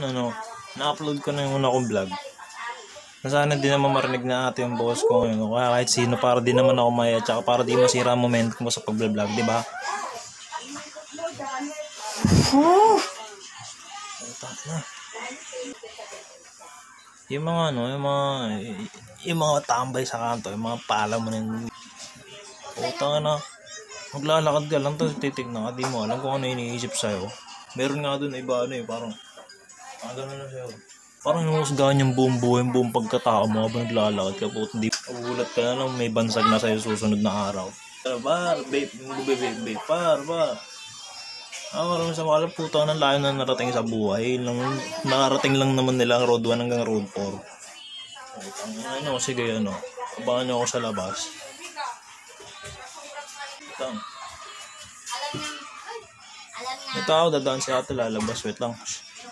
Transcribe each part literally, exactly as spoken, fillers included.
ano, na-upload ko na yung una kong vlog. Sana di naman marinig na ate yung boss ko ngayon. Kaya kahit sino, para di naman ako maya, tsaka para di masira ang moment ko sa pag-vlog, di ba? Oh! Yung mga ano, yung mga yung mga tambay sa kanto, yung mga pala mo na yung utang na maglalakad ka lang, tapos titignan ka, di mo alam kung ano iniisip sa'yo. Meron nga dun iba ano eh, parang ah, gano'n na sa'yo. Parang hinusgahan yung buong buhay, yung buong pagkatao mo habang naglalakad ka po. Hindi magugulat ka na lang may bansag na sa'yo susunod na araw. Par, babe, babe, babe, par, par. Ah, marami sa mga puto ng layo na narating sa buhay. Lang, nakarating lang naman nila ang road one hanggang road four. Ano, sige ano, abangan nyo ako sa labas. Ito. Ito ako, dadaan si ate lalabas, wait lang.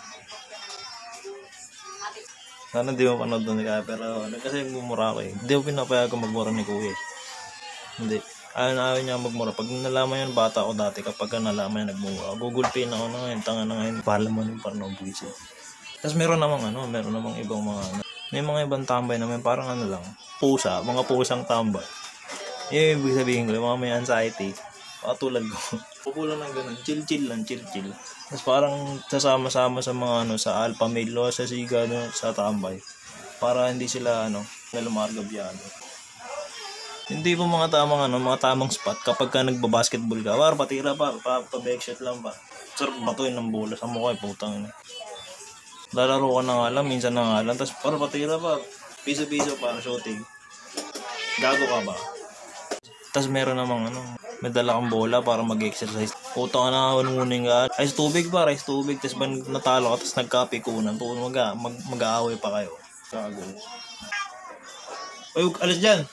Sana di mo panood doon ni Kaya, pero kasi bumura ko eh. Hindi ko pinapayagan magmura ni Kuya. Hindi. Ayaw na ayaw niya magmura. Pag nalaman yan, bata ako dati, kapag nalaman yan nagmumura, gugulpin ako na ngayon, tanga na ngayon, pala mo yung parang buwisit. Tapos meron namang ano, meron namang ibang mga ano. May mga ibang tambay naman, parang ano lang, pusa, mga pusang tambay. Yung ibig sabihin ko, yung mga may anxiety, patulad ko. Pupulan ng ganun, chill-chill lang, chill-chill. Tapos parang sasama-sama sa mga ano, sa alpha male o sa siga, no, sa tambay. Para hindi sila ano, na lumargabyado. Hindi po mga tamang ano, mga tamang spot kapag ka nagbabasketball ka. War, patira pa, pa, pa backshot lang pa. Sarap batuin ng bola sa mukha, putang ina. Lalaro ka na nga lang, minsan na nga lang, tapos para patira pa, piso-piso para shooting. Gago ka ba? Tapos meron namang ano, may dala kang bola para mag-exercise. Putang na nga, nuning ka. Ice tubig ba, ice tubig, tapos ba natalo ka, tapos nagkapikunan, putang mag, mag, mag-aaway pa kayo. Gago. Uy, alas dyan!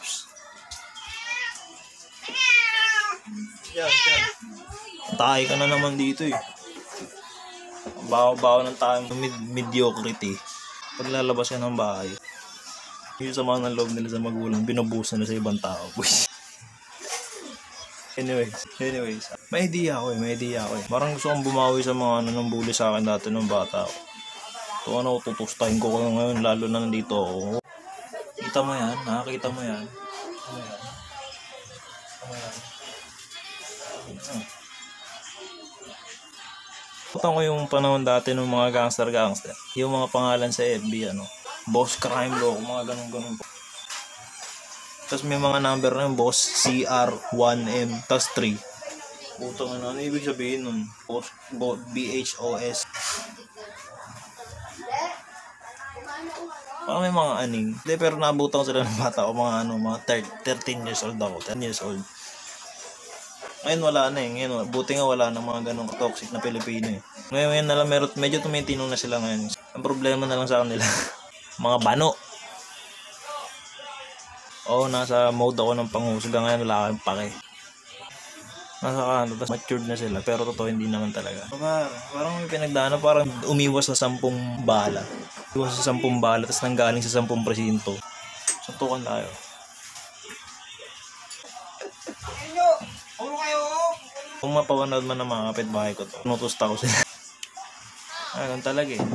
Yan, yan. Tayo ka na naman dito eh. Bawa-bawa ng tayo med- mediocrity. Paglalabas ka ng bahay, yung sama ng loob nila sa magulang, binubusan na sa ibang tao. anyways, anyways. May idea ako eh, may idea ako eh. Parang gusto kong bumawi sa mga ano nang bully sa akin dati nung bata ako. So ano, tutustahin ko ko ngayon, lalo na nandito ako. Kita mo yan, nakakita mo yan. Kita mo yan. Kita mo yan. Hmm. Putan ko yung panahon dati ng mga gangster-gangster. Yung mga pangalan sa F B, ano, Boss Crime Law, mga ganun-ganun po. Tapos may mga number na yung Boss C R one M, tapos three. Putang ano, ano ibig sabihin nun? Boss, bo, B H O S. Parang may mga aning. Hindi, pero nabutan ko sila ng bata ko, mga ano, mga thirteen years old ako, ten years old. Ngayon wala na eh. Ngayon, buti nga wala na mga ganong toxic na Pilipino eh. Ngayon, ngayon na lang, meron, medyo tumitino na sila ngayon. Ang problema na lang sa kanila, mga bano. Oo, nasa mode ako ng panghusga ngayon, wala akong pake. Nasa kanto, tapos matured na sila, pero totoo hindi naman talaga. Parang, parang may pinagdaanan, parang umiwas sa sampung bala. Umiwas sa sampung bala, tapos nanggaling sa sampung presinto. Suntukan tayo. Kung mapawanood man ng mga kapitbahay ko to, nutusta ko sila. Ayun talaga eh.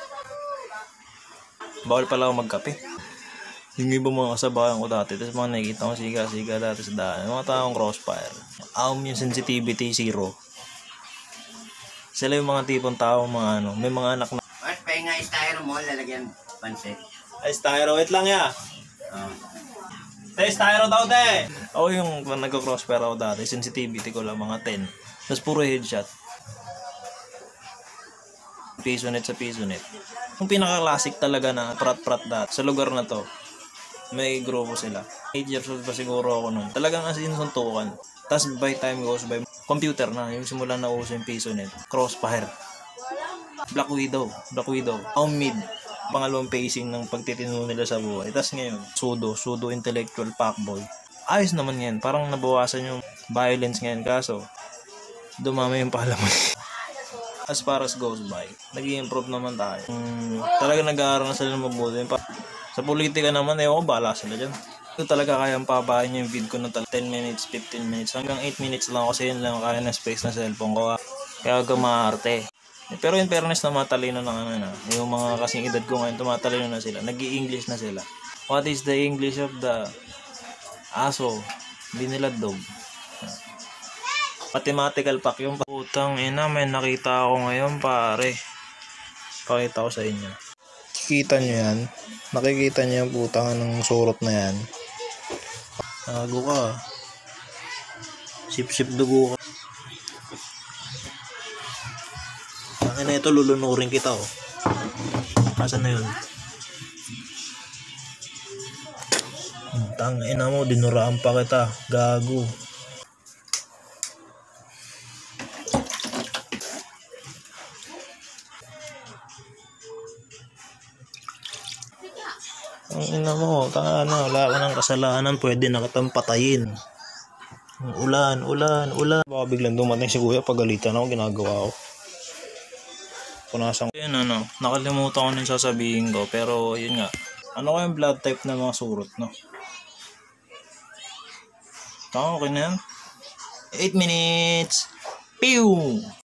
Bawal pala ako magkape. Yung iba mga kasabayan ko dati, tapos mga nakikita ko siga-siga dati sa daan. Mga taong crossfire. Aum yung sensitivity zero. Sila yung mga tipong tao, mga ano, may mga anak na. Bakit pa nga styro mo, lalagyan pansit? Ay, styro, wait lang ya. Oh. Te, styro daw te. Ako yung nagko-crossfire ako dati, sensitivity ko lang mga ten. Tapos puro headshot. Piso net sa piso net. Yung pinaka-classic talaga na prat-prat dati sa lugar na to. May grupo sila. eight years old pa siguro ako nun. Talagang as in suntukan. Tapos by time goes by, computer na. Yung simula na uso yung piso net. Crossfire. Black Widow. Black Widow. Aum mid. Pangalawang pacing ng pagtitino nila sa buhay. Tapos ngayon, pseudo, pseudo intellectual fuckboy. Ayos naman ngayon. Parang nabawasan yung violence ngayon. Kaso, dumami yung palaman. As far as goes by, nag-i-improve naman tayo. Hmm, talaga nag-aaral na sila ng mabuti. Sa politika naman, ewan ko, bahala sila dyan. Ito talaga kayang pabahin yung feed ko ng ten minutes, fifteen minutes. Hanggang eight minutes lang kasi yun lang kaya na space na cellphone ko. Kaya huwag kang maarte. Pero in fairness na matalino na ano na. Yung mga kasing edad ko ngayon, tumatalino na sila. Nag-i-English na sila. What is the English of the aso? Binilad dog. Mathematical pack yung putang ina, may nakita ako ngayon pare. Pakita ko sa inyo. Kikita nyo yan. Nakikita nyo yung putang ng surot na yan. Tago ka. Sip-sip dugo ka. Akin na ito, lulunurin kita oh. Asan na yun? Tang ina mo, dinuraan pa kita. Gago. Ang ina mo, tanga na, wala ka ng kasalanan, pwede na kitang patayin. Ulan, ulan, ulan. Baka biglang dumating si kuya, pagalitan ako, ginagawa ko. Punasan ko. Yun ano, nakalimutan ko nang sasabihin ko, pero yun nga. Ano kayong blood type ng mga surot, no? Tama, okay na yan? eight minutes! Pew!